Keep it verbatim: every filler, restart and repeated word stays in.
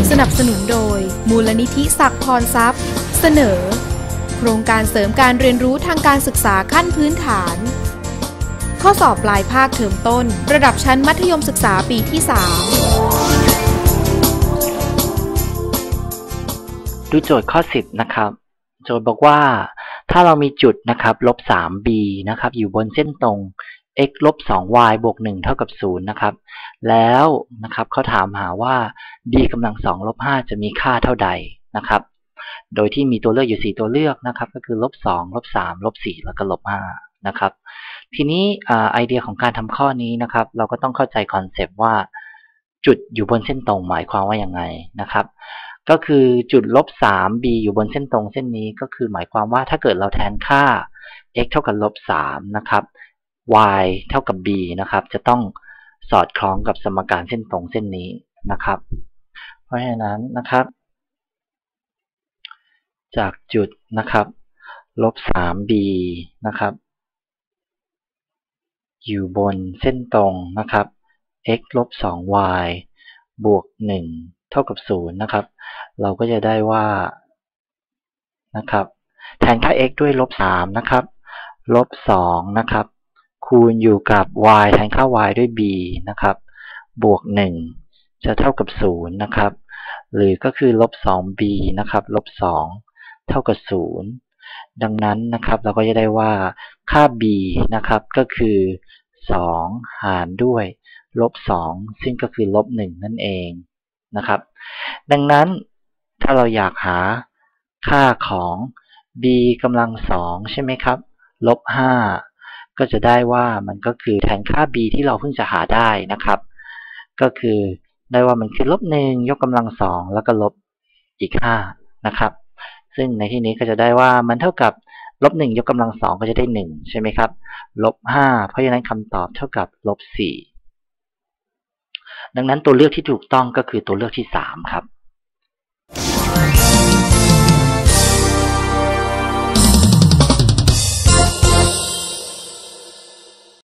สนับสนุนโดยมูลนิธิศักดิ์พรทรัพย์เสนอโครงการเสริมการเรียนรู้ทางการศึกษาขั้นพื้นฐานข้อสอบปลายภาคเทอมต้นระดับชั้นมัธยมศึกษาปีที่สามดูโจทย์ข้อสิบนะครับโจทย์บอกว่าถ้าเรามีจุดนะครับลบ สาม บี นะครับอยู่บนเส้นตรง x ลบ สอง y บวก หนึ่ง เท่ากับ ศูนย์ นะครับแล้วนะครับเขาถามหาว่า b กำลัง สอง ลบ ห้า จะมีค่าเท่าใดนะครับโดยที่มีตัวเลือกอยู่ สี่ ตัวเลือกนะครับก็คือ ลบ สอง ลบ สาม ลบ สี่ แล้วก็ ลบ ห้า นะครับทีนี้ไอเดียของการทำข้อนี้นะครับเราก็ต้องเข้าใจคอนเซปต์ว่าจุดอยู่บนเส้นตรงหมายความว่ายังไงนะครับก็คือจุด ลบ สาม บี อยู่บนเส้นตรงเส้นนี้ก็คือหมายความว่าถ้าเกิดเราแทนค่า x เท่ากับ ลบ สาม นะครับ y เท่ากับ b นะครับจะต้องสอดคล้องกับสมการเส้นตรงเส้นนี้นะครับเพราะฉะนั้นนะครับจากจุดนะครับ ลบ สาม บี นะครับอยู่บนเส้นตรงนะครับ x ลบ สอง y บวก หนึ่ง เท่ากับ ศูนย์ นะครับเราก็จะได้ว่านะครับแทนค่า x ด้วย ลบ สาม นะครับ ลบ สอง นะครับคูณอยู่กับ y แทนค่า y ด้วย b นะครับบวก หนึ่ง จะเท่ากับ ศูนย์ นะครับหรือก็คือ ลบ สอง บี นะครับ ลบ สอง เท่ากับ ศูนย์ ดังนั้นนะครับเราก็จะได้ว่าค่า b นะครับก็คือ สอง หารด้วย ลบ สอง ซึ่งก็คือ ลบ หนึ่ง นั่นเองนะครับดังนั้นถ้าเราอยากหาค่าของ b กำลัง สอง ใช่ไหมครับ ลบ ห้า ก็จะได้ว่ามันก็คือแทนค่า b ที่เราเพิ่งจะหาได้นะครับก็คือได้ว่ามันคือ ลบ หนึ่ง ยกกำลัง สอง แล้วก็ลบอีก ห้า นะครับซึ่งในที่นี้ก็จะได้ว่ามันเท่ากับ ลบ หนึ่ง ยกกำลัง สอง ก็จะได้ หนึ่ง ใช่ไหมครับ ลบ ห้า เพราะฉะนั้นคำตอบเท่ากับ ลบ สี่ ดังนั้นตัวเลือกที่ถูกต้องก็คือตัวเลือกที่ สาม ครับ